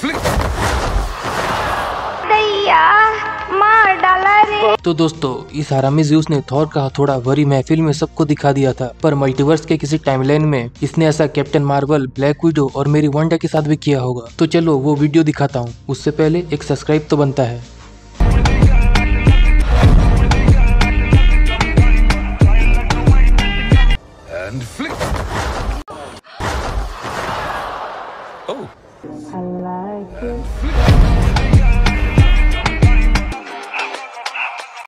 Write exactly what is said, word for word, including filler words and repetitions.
मार डाला रे। तो दोस्तों, इस हरामी ज़्यूस ने थॉर का हथौड़ा भरी महफिल में सबको दिखा दिया था, पर मल्टीवर्स के किसी टाइमलाइन में इसने ऐसा कैप्टन मार्वल, ब्लैक विडो और मेरी वांडा के साथ भी किया होगा। तो चलो वो वीडियो दिखाता हूँ, उससे पहले एक सब्सक्राइब तो बनता है। And flick. Oh. I like it. Flick.